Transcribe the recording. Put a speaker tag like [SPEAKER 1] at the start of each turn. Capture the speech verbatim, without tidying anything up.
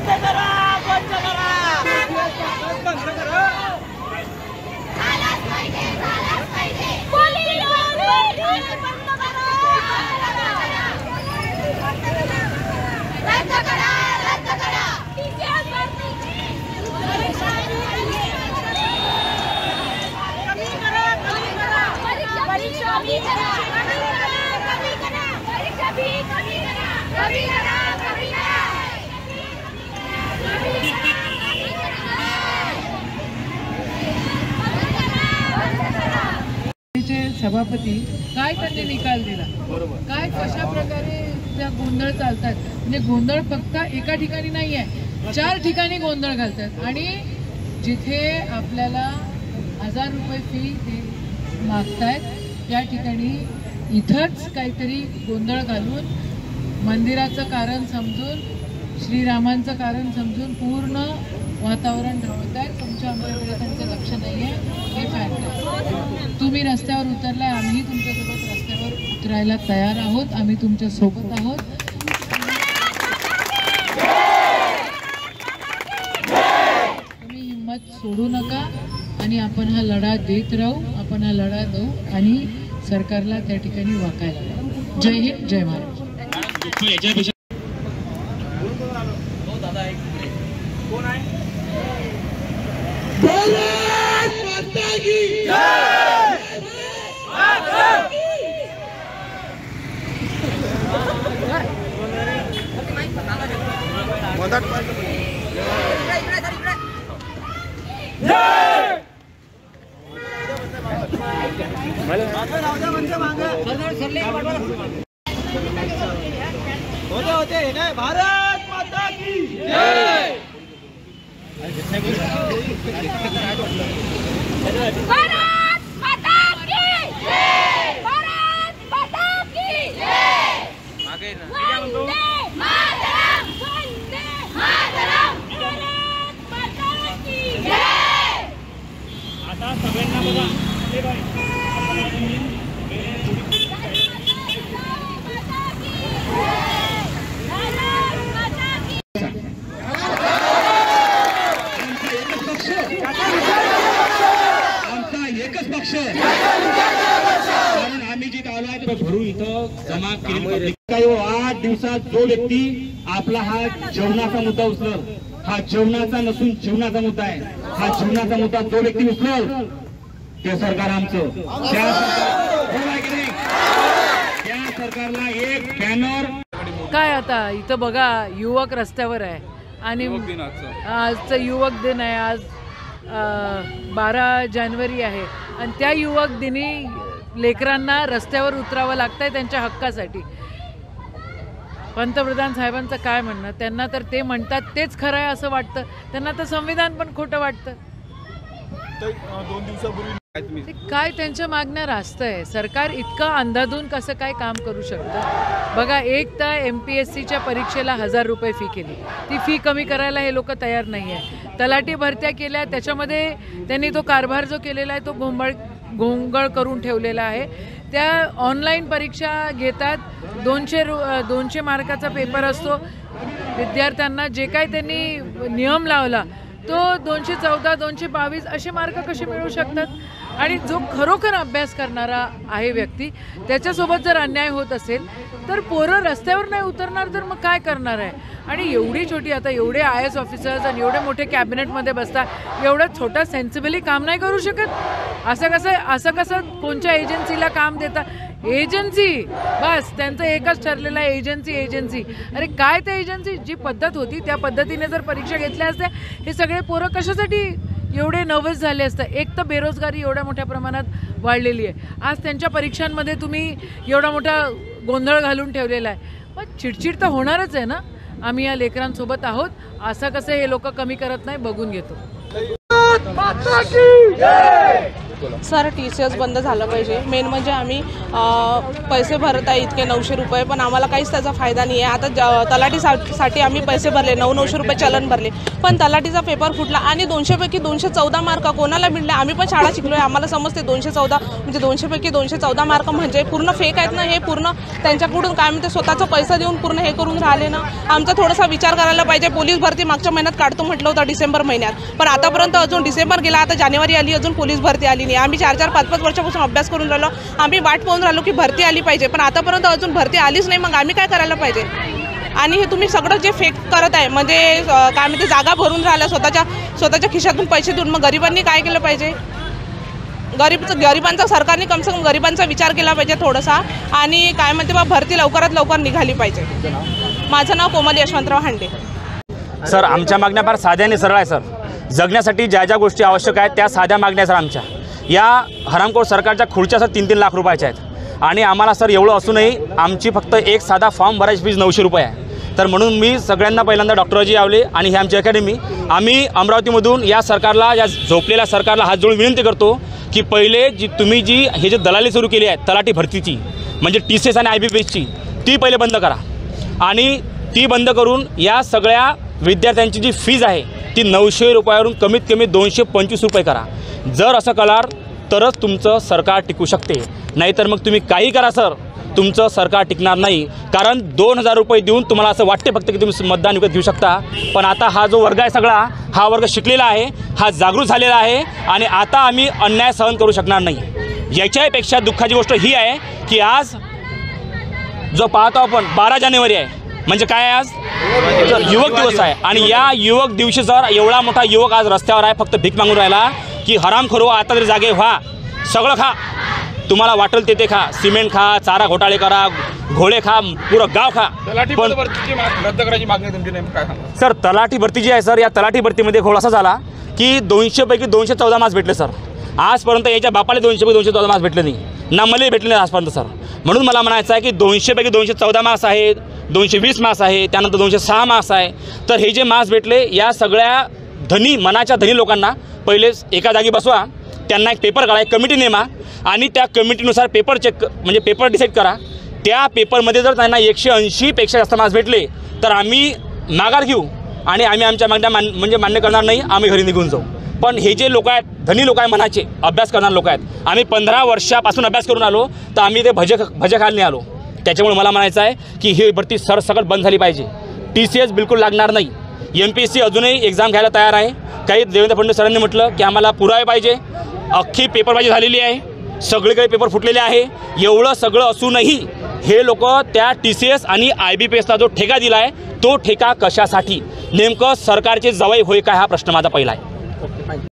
[SPEAKER 1] सभापती काय त्यांनी निकाल दिला, काय कशा प्रकारे त्या गोंधळ चालतात, म्हणजे गोंधळ फक्त एका ठिकाणी नाही आहे, चार ठिकाणी गोंधळ घालतात आणि जिथे आपल्याला हजार रुपये फी ते मागतायत त्या ठिकाणी इथंच काहीतरी गोंधळ घालून मंदिराचं कारण समजून श्रीरामांचं कारण समजून पूर्ण वातावरण ढवळत आहे। तुमच्या आमच्याकडे त्यांचं लक्ष नाही आहे, हे फॅक्ट आहे। तुम्ही रस्त्यावर उतरलाय, आम्ही तुमच्यासोबत रस्त्यावर उतरायला तयार आहोत, आम्ही तुमच्या सोबत आहोत। तुम्ही हिम्मत सोडू नका आणि आपण हा लढा देत राहू, आपण हा लढा देऊ आणि सरकारला त्या ठिकाणी वाकायला लावू। जय हिंद, जय महाराष्ट्र।
[SPEAKER 2] कोण आहे? होते होते हे काय भारत माता की जय।
[SPEAKER 3] भारत माता की जय, भारत माता की जय। मागे ना वंदे मातरम, वंदे मातरम, भारत माता की जय।
[SPEAKER 2] आता सगळ्यांना बघा हे बाई
[SPEAKER 4] कारण आम्ही जी आलो आहे भरू इथं जमा केली काही आठ दिवसात जो व्यक्ती आपला हा जेवणाचा मुद्दा उचलल, हा जेवणाचा नसून जीवनाचा मुद्दा आहे, हा जीवनाचा मुद्दा जो व्यक्ती उचलल ते सरकार आमचं। त्या सरकारला एक बॅनर
[SPEAKER 1] काय आता इथं बघा युवक रस्त्यावर आहे आणि आजचं युवक दिन आहे, आज बारा जानेवारी आहे आणि त्या युवक दिनी लेकरांना रस्त्यावर उतरावं लागतं आहे त्यांच्या हक्कासाठी। पंतप्रधान साहेबांचं काय म्हणणं, त्यांना तर ते म्हणतात तेच खरं आहे असं वाटतं, त्यांना तर संविधान पण खोटं वाटतं।
[SPEAKER 2] दोन दिवसापूर्वी
[SPEAKER 1] काय त्यांच्या मागण्या रास्त आहे, सरकार इतकं अंधाधून कसं काय काम करू शकतं। बघा एक तर एम पी एस सीच्या परीक्षेला हजार रुपये फी केली, ती फी कमी करायला हे लोक तयार नाही आहे। तलाठी भरत्या केल्या, त्याच्यामध्ये त्यांनी तो कारभार जो केलेला आहे तो गोंधळ गोंगळ करून ठेवलेला आहे। त्या ऑनलाईन परीक्षा घेतात, दोनशे रु दोनशे मार्काचा पेपर असतो, विद्यार्थ्यांना जे काय त्यांनी नियम लावला तो दोनशे चौदा दोनशे बावीस असे मार्क कसे मिळू शकतात। आणि जो खरोखर अभ्यास करणारा आहे व्यक्ती त्याच्यासोबत जर अन्याय होत असेल तर पोरं रस्त्यावर नाही उतरणार तर मग काय करणार आहे। आणि एवढी छोटी आता एवढे आय एस ऑफिसर्स आणि एवढे मोठे कॅबिनेटमध्ये बसतात, एवढं छोटा सेन्सिबली काम नाही करू शकत। असं कसं असं कसं कोणत्या एजन्सीला काम देता, एजन्सी बस त्यांचं एकच ठरलेलं आहे, एजन्सी एजन्सी। अरे काय ते एजन्सी, जी पद्धत होती त्या पद्धतीने जर परीक्षा घेतल्या असत्या हे सगळे पोरं कशासाठी एवढे नर्वस झाले असतं। एक तर बेरोजगारी एवढ्या मोठ्या प्रमाणात वाढलेली आहे, आज त्यांच्या परीक्षांमध्ये तुम्ही एवढा मोठा गोंधळ घालून ठेवलेला आहे, मग चिडचिड तर होणारच आहे ना। आम्ही या लेकरांसोबत आहोत, असं कसं हे लोक कमी करत नाही बघून घेतो।
[SPEAKER 5] सर टी सी एस बंद झालं पाहिजे. मेन म्हणजे आम्ही पैसे भरत आहे इतके नऊशे रुपये, पण आम्हाला काहीच त्याचा फायदा नाही आहे. आता ज तलाठीसाठी आम्ही पैसे भरले, नऊ नऊशे रुपये चलन भरले, पण तलाठीचा पेपर फुटला आणि दोनशेपैकी दोनशे चौदा मार्क कोणाला मिळले? आम्ही पण शाळा शिकलो आहे, आम्हाला समजते दोनशे चौदा म्हणजे दोनशेपैकी दोनशे चौदा मार्क म्हणजे पूर्ण फेक आहेत ना. हे पूर्ण त्यांच्याकडून काय म्हणते स्वतःचा पैसा देऊन पूर्ण हे करून राहिले ना. आमचा थोडासा विचार करायला पाहिजे. पोलीस भरती मागच्या महिन्यात काढतो म्हटलं होतं डिसेंबर महिन्यात, पण आतापर्यंत अजून डिसेंबर गेला, आता जानेवारी आली, अजून पोलीस भरती आली नाही. आम्ही चार चार पाच पाच वर्षापासून अभ्यास करून राहिलो, आम्ही वाट पाहून राहिलो की भरती आली पाहिजे, पण आतापर्यंत अजून भरती आलीच नाही. मग आम्ही काय करायला पाहिजे? आणि हे तुम्ही सगळं जे फेक करत आहे म्हणजे काय म्हणते जागा भरून राहिल्या स्वतःच्या स्वतःच्या खिशातून पैसे देऊन, मग गरिबांनी काय केलं पाहिजे? गरीब गरिबांचा सरकारने कम से कम गरिबांचा विचार केला पाहिजे थोडासा. आणि काय म्हणते बा भरती लवकरात लवकर निघाली पाहिजे. माझं नाव कोमल यशवंतराव हांडे.
[SPEAKER 6] सर आमच्या मागण्या फार साध्या आणि सरळ आहे सर. जगण्यासाठी ज्या ज्या गोष्टी आवश्यक आहेत त्या साध्या मागण्या सर आमच्या. या हरामखोर सरकारच्या खुर्च्या सर तीन तीन लाख रुपयाच्या आहेत आणि आम्हाला सर एवढं असूनही आमची फक्त एक साधा फॉर्म भरायची फीज नऊशे रुपये आहे. तर म्हणून मी सगळ्यांना पहिल्यांदा डॉक्टरजी आवले आणि ही आमची अकॅडमी, आम्ही अमरावतीमधून या सरकारला, या झोपलेल्या सरकारला हात जोडून विनंती करतो की पहिले जी तुम्ही जी हे जे दलाली सुरू केली आहे तलाठी भरतीची म्हणजे टी सी एस आणि आय बी पी एसची, ती पहिले बंद करा आणि ती बंद करून या सगळ्या विद्यार्थ्यांची जी फीज आहे ती नऊशे रुपयावरून कमीत कमी दोनशे पंचवीस रुपये करा. जर असं कराल तरच तुमचं सरकार टिकू शकते, नाहीतर मग तुम्ही काही करा सर, तुमचं सरकार टिकणार नाही. कारण दोन हजार रुपये देऊन तुम्हाला असं वाटते फक्त की तुम्ही मतदान विकत घेऊ शकता, पण आता हा जो वर्ग आहे सगळा, हा वर्ग शिकलेला आहे, हा जागृत झालेला आहे आणि आता आम्ही अन्याय सहन करू शकणार नाही. याच्यापेक्षा दुःखाची गोष्ट ही आहे की आज जो पाहतो आपण बारा जानेवारी आहे म्हणजे काय, आज युवक दिवस आहे आणि या युवक दिवशी जर एवढा मोठा युवक आज रस्त्यावर आहे फक्त भीक मागून राहिला की हरामखोरो आता तरी जागे व्हा, सगळं खा, तुम्हाला वाटेल ते ते खा, सिमेंट खा, चारा घोटाळे करा, घोडे खा, पुरं गाव खा. पण
[SPEAKER 2] रद्द करायची मागणी तुमची नेमकं काय सांगा?
[SPEAKER 6] सर तलाठी भरती जी आहे सर, या तलाठी भरतीमध्ये घोळ असा झाला की दोनशेपैकी दोनशे चौदा मार्क्स भेटले सर. आजपर्यंत याच्या बापाला दोनशेपैकी दोनशे चौदा मार्क्स भेटले नाही ना, मला भेटले नाही आजपर्यंत सर. म्हणून मला म्हणायचं आहे की दोनशेपैकी दोनशे चौदा मार्क्स आहेत, दोनशे वीस मार्क्स आहे, त्यानंतर दोनशे सहा मार्क्स आहे. तर हे जे मार्क्स भेटले या सगळ्या धनी मनाच्या धनी लोकांना पहिले एका जागी बसवा, त्यांना एक पेपर काढा, एक कमिटी नेमा आणि त्या कमिटीनुसार पेपर चेक म्हणजे पेपर डिसाईड करा. त्या पेपरमध्ये जर त्यांना एकशे ऐंशीपेक्षा जास्त मार्क्स भेटले तर आम्ही माघार घेऊ आणि आम्ही आमच्या मागण्या मान म्हणजे मान्य करणार नाही, आम्ही घरी निघून जाऊ. पण हे जे लोक आहेत धनी लोक आहे, मनाचे अभ्यास करणारे लोक आहेत, आम्ही पंधरा वर्षापासून अभ्यास करून आलो तर आम्ही ते भजे भजे खायला नाही आलो. त्याच्यामुळे मला म्हणायचं आहे की ही भरती सरसकट बंद झाली पाहिजे. टी सी एस बिलकुल लागणार नाही. एम पी एस सी अजूनही एक्झाम घ्यायला तयार आहे. काही देवेंद्र फडणवीस सरांनी म्हटलं की आम्हाला पुरावे पाहिजे, अख्खी पेपरबाजी झालेली आहे, सगळीकडे पेपर फुटलेले आहे. एवढं सगळं असूनही हे लोक त्या टी सी एस आणि आय बी पी एसला जो ठेका दिला आहे तो ठेका कशासाठी, नेमकं सरकारचे जवळ होय काय, हा प्रश्न माझा पहिला आहे.